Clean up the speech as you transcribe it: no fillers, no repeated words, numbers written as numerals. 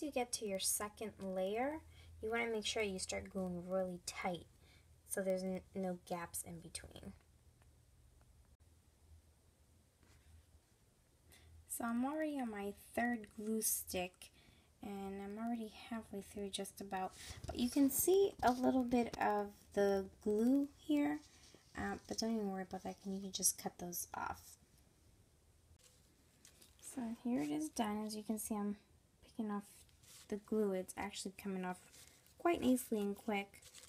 once you get to your second layer, you want to make sure you start gluing really tight so there's no gaps in between. So I'm already on my third glue stick, and I'm already halfway through just about. But you can see a little bit of the glue here, but don't even worry about that, you can just cut those off. So here it is done. As you can see, I'm picking off the glue. It's actually coming off quite nicely and quick.